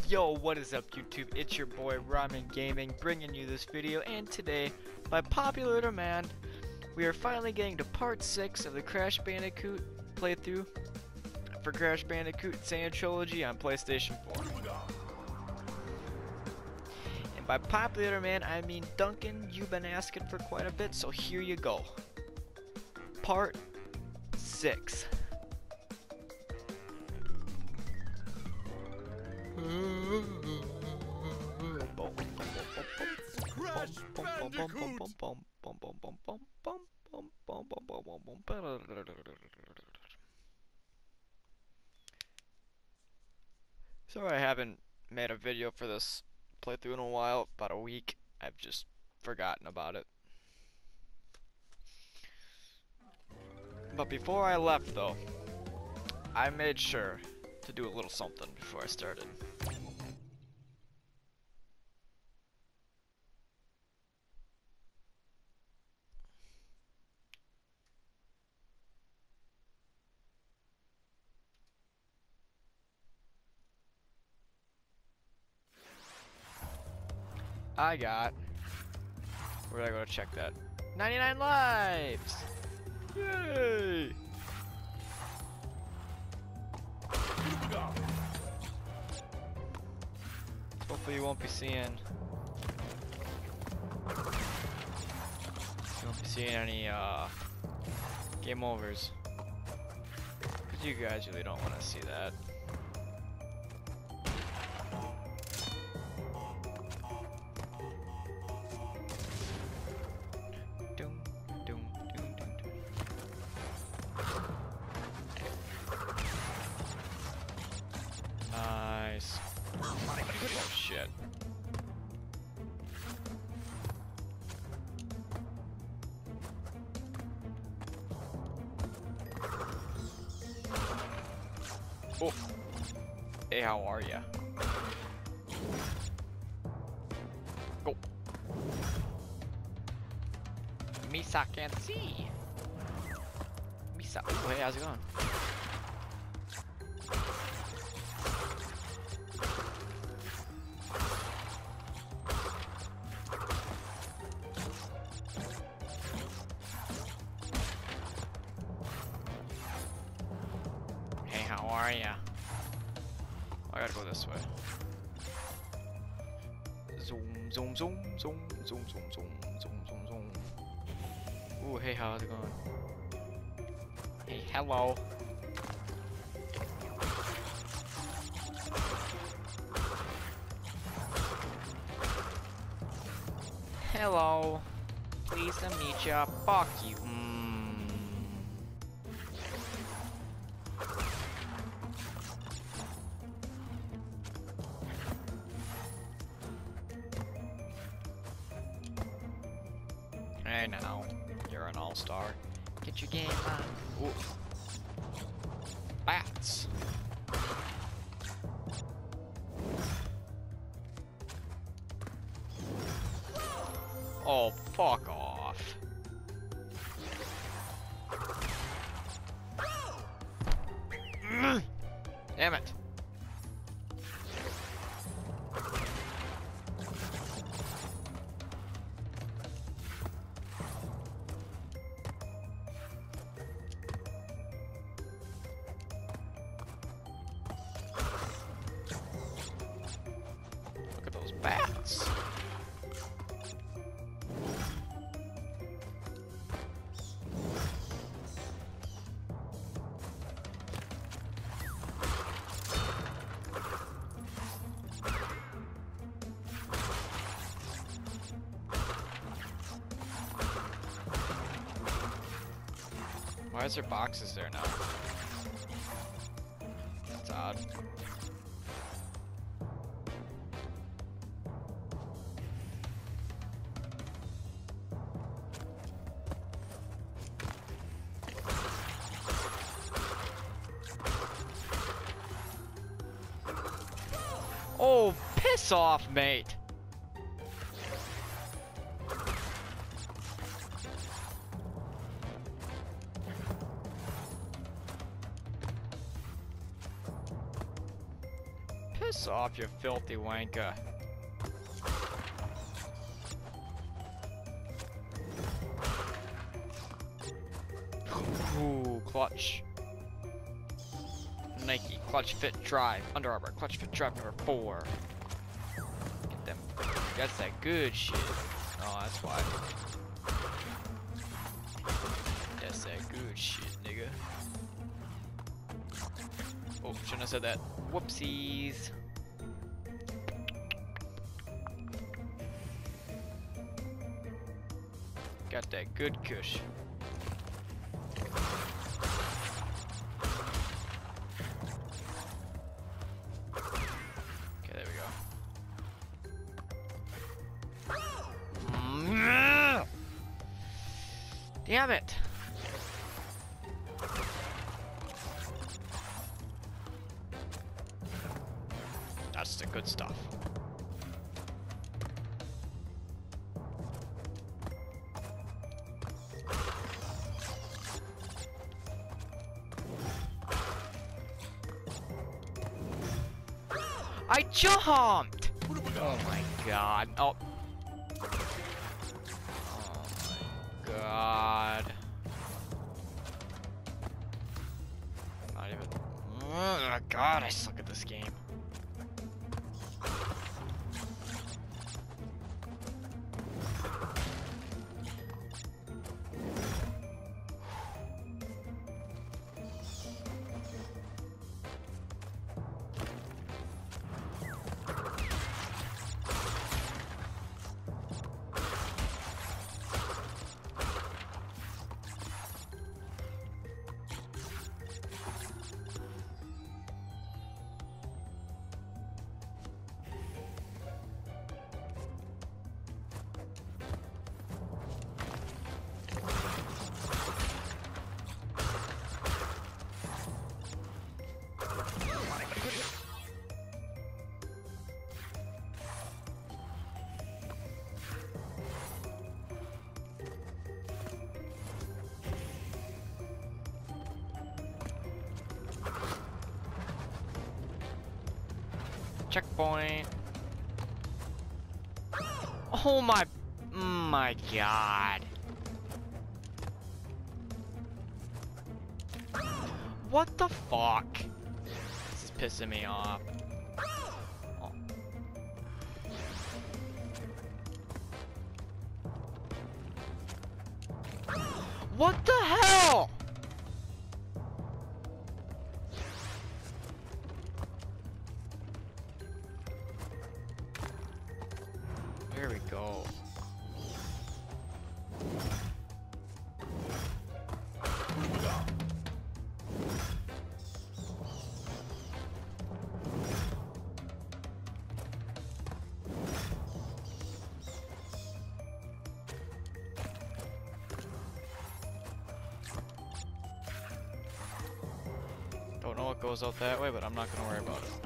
Yo, what is up YouTube? It's your boy Ramen Gaming bringing you this video, and today, by popular demand, we are finally getting to part 6 of the Crash Bandicoot playthrough for Crash Bandicoot Insane Trilogy on PlayStation 4. And by popular demand, I mean Duncan, you've been asking for quite a bit, so here you go. Part 6. Crash Bandicoot! Sorry I haven't made a video for this playthrough in a while, about a week. I've just forgotten about it. But before I left though, I made sure to do a little something before I started. I got, where did I go to check that? 99 lives! Yay! Hopefully you won't be seeing, any game overs, because you guys really don't want to see that. Nice. Oh shit. Oh. Hey, how are ya? Go. Misa can't see. Misa. Oh, hey, how's it going? How are ya? I gotta go this way. Zoom, zoom, zoom, zoom, zoom, zoom, zoom, zoom, zoom, zoom. Ooh, hey, how's it going? Hey, hello. Hello. Pleased to meet ya. Fuck you. Hey now, you're an all-star. Get your game on. Ooh. Bats. Oh, fuck off. Damn it. Look at those bats. Why is there boxes there now? That's odd. Oh, piss off, mate! Piss off, you filthy wanker. Ooh, clutch. Nike, clutch fit drive. Under Armour, clutch fit drive number 4. Get them. That's that good shit. Oh, that's why. That's that good shit, nigga. Oh, shouldn't have said that. Whoopsies. Got that good kush. Okay, there we go. Damn it. That's the good stuff. I jumped! Oh my god. Oh. Oh my god. Not even. Oh god, I suck at this game. Checkpoint. Oh my god. What the fuck? This is pissing me off. Oh. What the hell? There we go. Don't know what goes out that way, but I'm not gonna worry about it.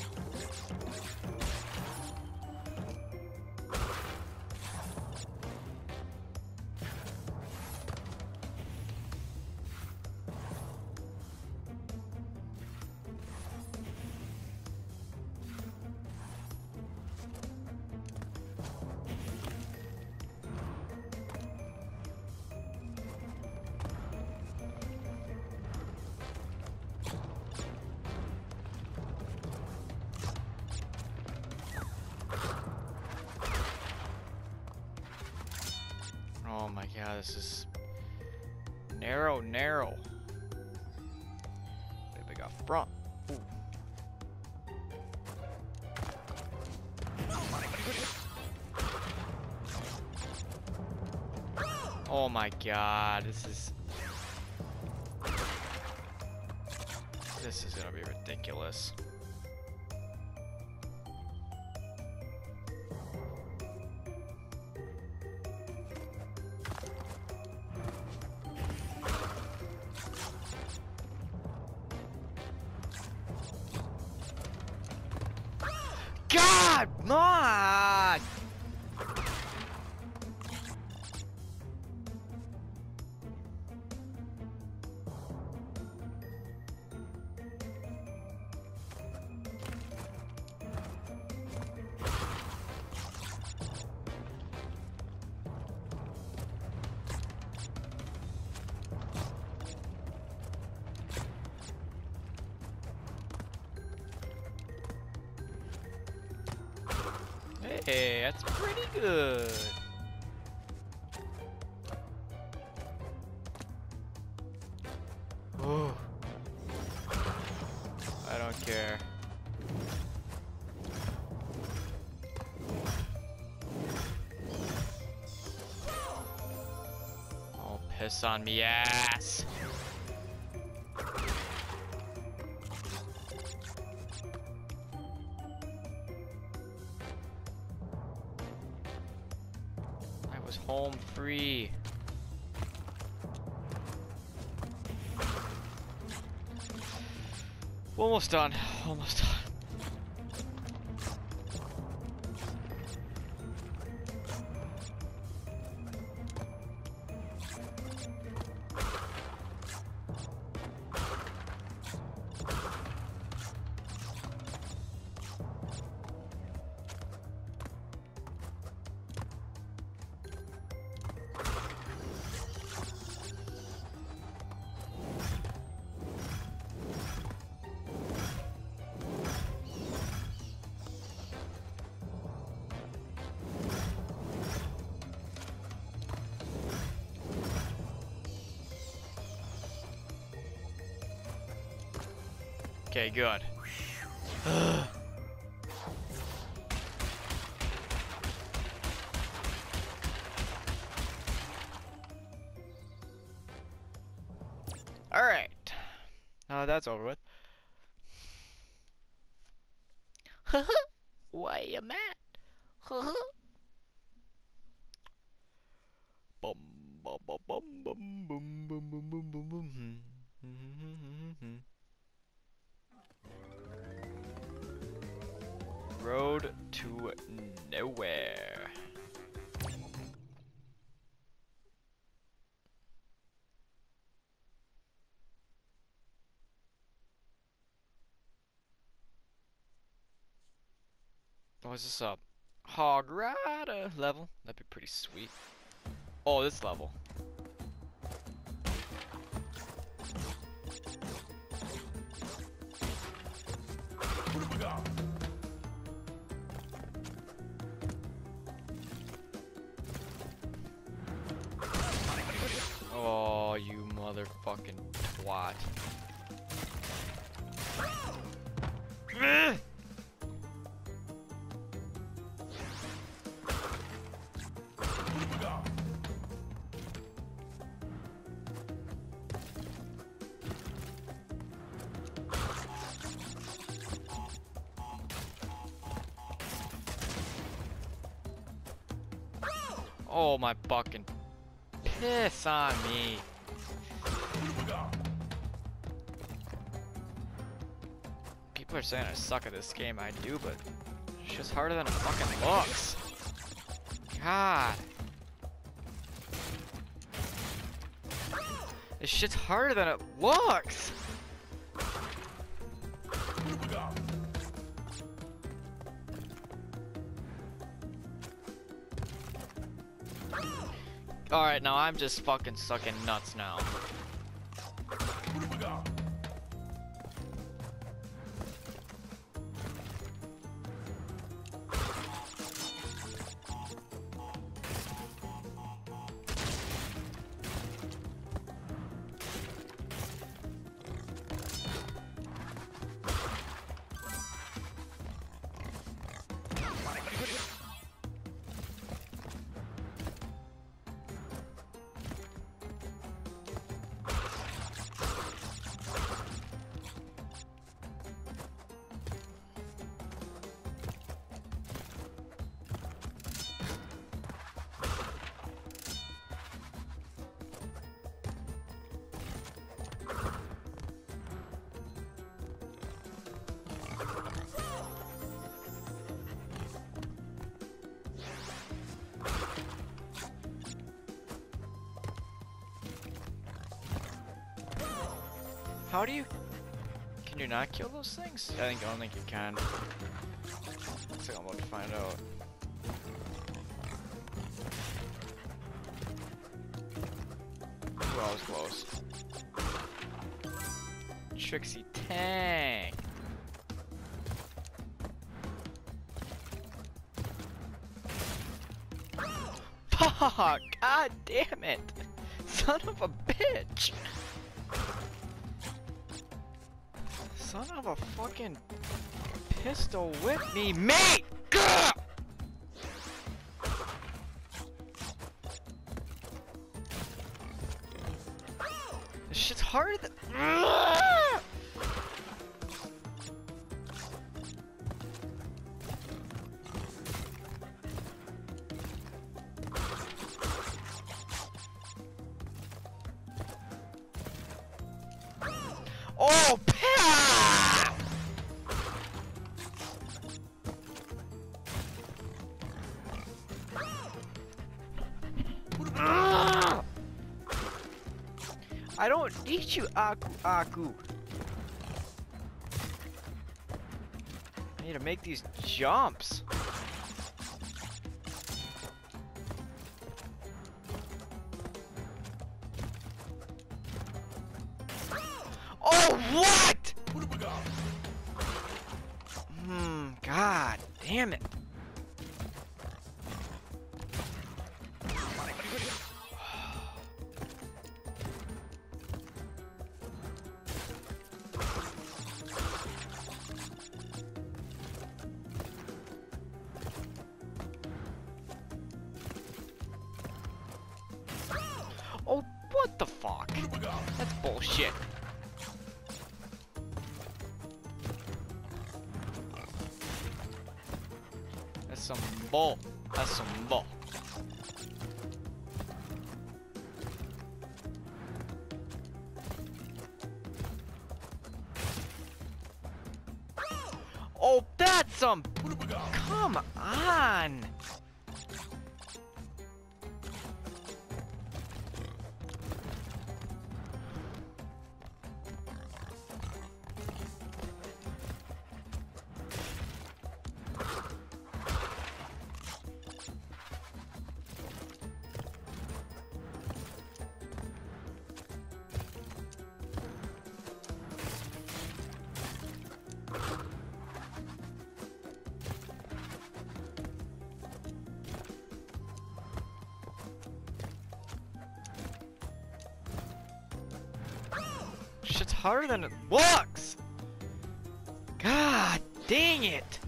Oh my god, this is narrow. Maybe we got front. Ooh. Oh my god, this is gonna be ridiculous. God, mod! Hey, that's pretty good. Ooh. I don't care. Oh, piss on me ass. I was home free. Almost done. Almost done. Okay, good. Alright. That's over with. Why you mad? Bum, bum, bum, bum, bum, bum, bum, bum, bum, bum, bum. Road to nowhere. Oh, is this a hog rider level? That'd be pretty sweet. Oh, this level. Oh, you motherfucking twat. Oh my fucking piss on me. People are saying I suck at this game. I do, but it's just harder than it fucking looks. God. This shit's harder than it looks. Alright, now I'm just fucking sucking nuts now. How do you... Can you not kill those things? I don't think you can. Looks like I'm about to find out. Ooh, I was close. Trixie Tang. Oh, god damn it! Son of a bitch! Son of a fucking pistol whip me, mate! Gah! This shit's harder than. Oh, pa! I don't need you, Aku Aku. I need to make these jumps. Oh, what? What do we got? God damn it. Oh, what the fuck? What do we got? That's bullshit. That's some bull. That's some bull. Oh, that's some. What do we got? Come on. Shit's harder than it looks! God dang it!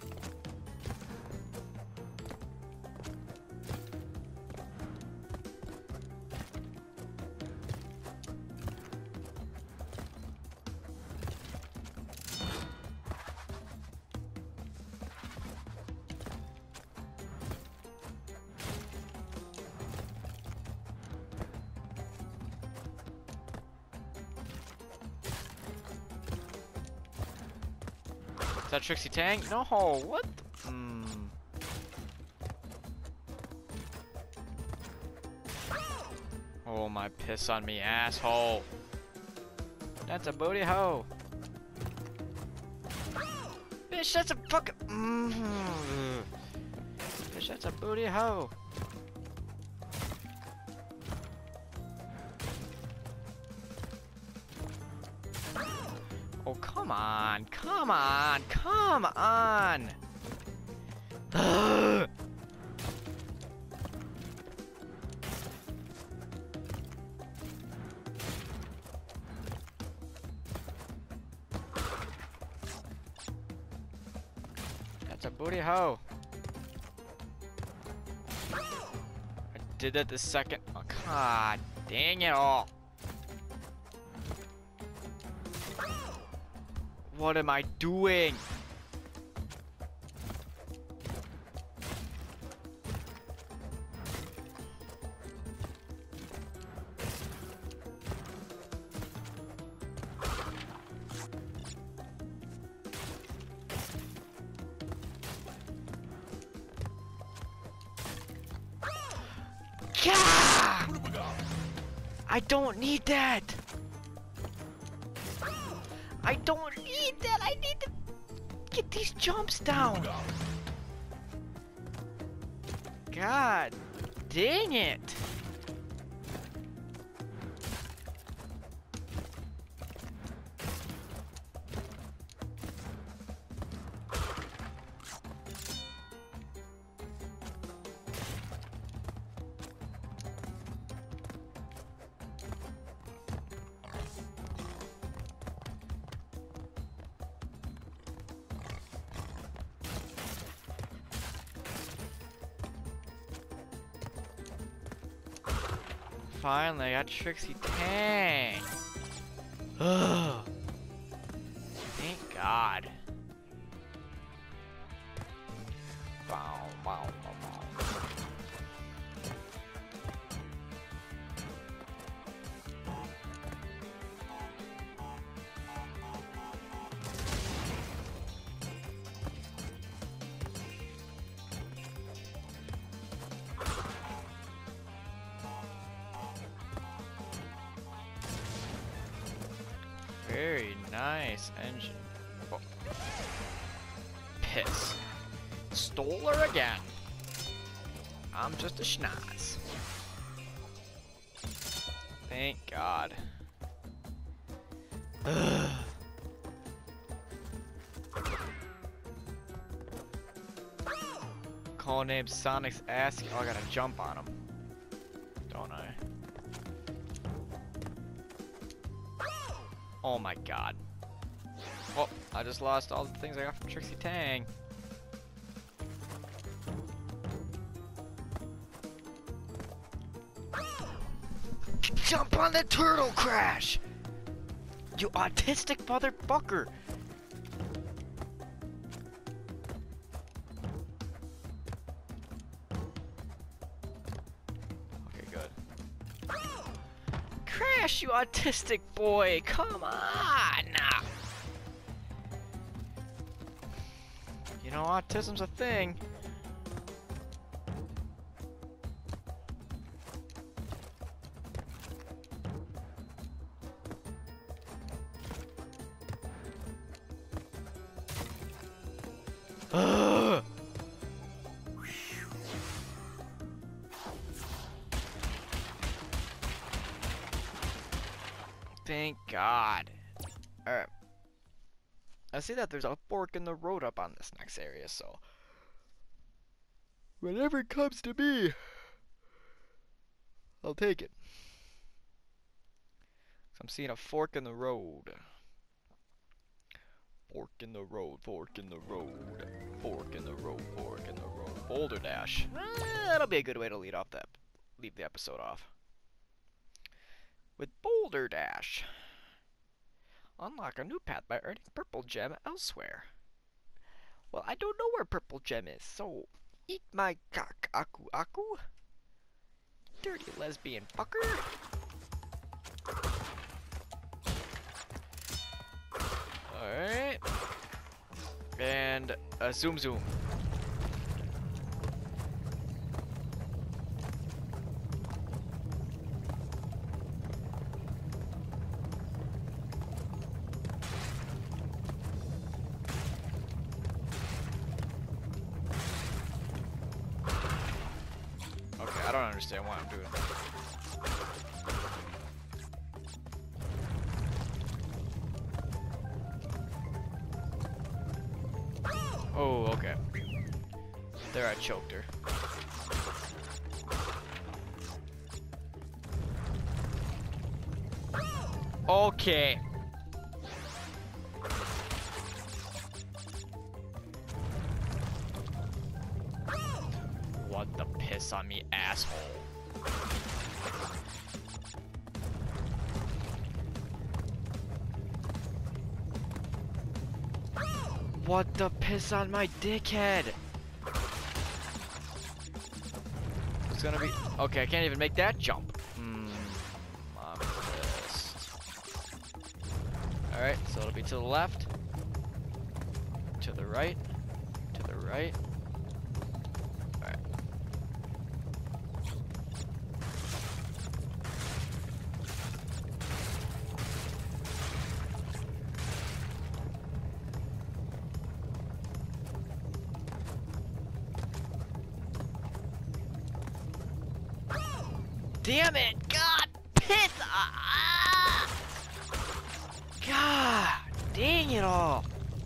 Is that Trixie Tang? No, what? Oh my piss on me, asshole. That's a booty hoe. Bitch, that's a fucking. Bitch, that's a booty hoe. Oh, come on, come on, come on! Ugh. That's a booty hoe. I did that the second. Oh, god dang it all. What am I doing? Yeah! What do we got? I don't need that. I don't need that. I need to get these jumps down. God dang it. finally, I got Trixie Tang. Ugh. Thank God. Bow, bow, bow, bow. Very nice engine. Oh. Piss. Stole her again. I'm just a schnoz. Thank God. Ugh. Call name Sonic's ass. Oh, I gotta jump on him. Don't I? Oh my God. Oh, I just lost all the things I got from Trixie Tang. Jump on the turtle crash! You autistic motherfucker! Okay, good. Crash, you autistic boy! Come on! You know, autism's a thing. Ugh. Thank God. Alright. I see that there's a fork in the road up on this next area, so whatever it comes to be, I'll take it. So I'm seeing a fork in the road. Fork in the road, fork in the road, fork in the road, fork in the road. Boulder Dash. That'll be a good way to leave the episode off. With Boulder Dash. Unlock a new path by earning Purple Gem elsewhere. Well, I don't know where Purple Gem is, so eat my cock, Aku Aku. Dirty lesbian fucker. Alright. And a zoom zoom. Okay, I don't understand why I'm doing that. Oh, okay. There, I choked her. Okay. What the piss on me, asshole. What the piss on my dickhead? It's gonna be... Okay, I can't even make that jump. I'm pissed. Alright, so it'll be to the left. To the right. To the right. Alright. Damn it! God, piss! God, dang it all!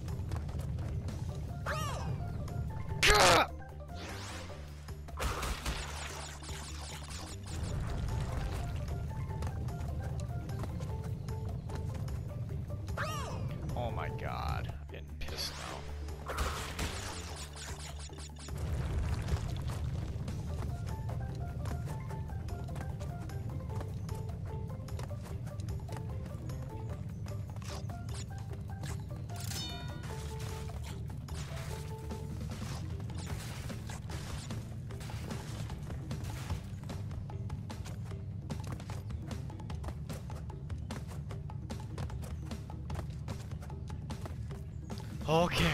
Gah! Oh my God, I'm getting pissed now. Okay,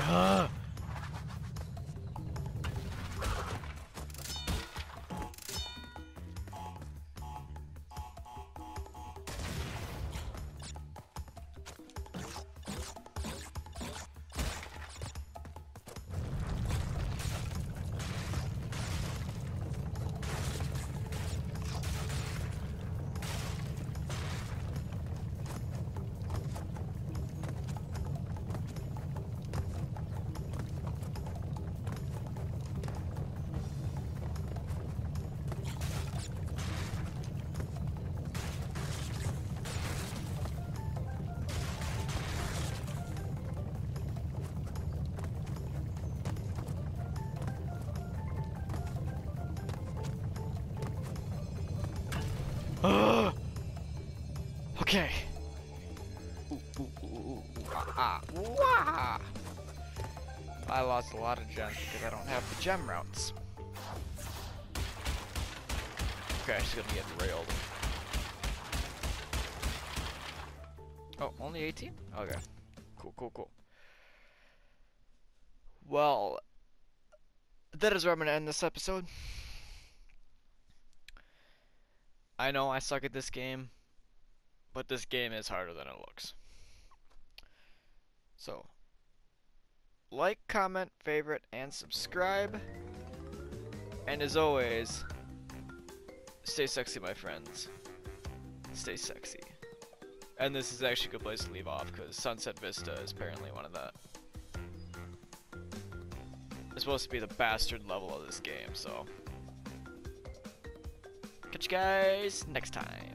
okay. Wah. I lost a lot of gems because I don't have the gem routes. Okay, she's gonna get railed. Oh, only 18? Okay. Cool. Well, that is where I'm gonna end this episode. I know I suck at this game, but this game is harder than it looks. So, like, comment, favorite, and subscribe. And as always, stay sexy, my friends. Stay sexy. And this is actually a good place to leave off, because Sunset Vista is apparently one of the... It's supposed to be the bastard level of this game, so... Catch you guys next time.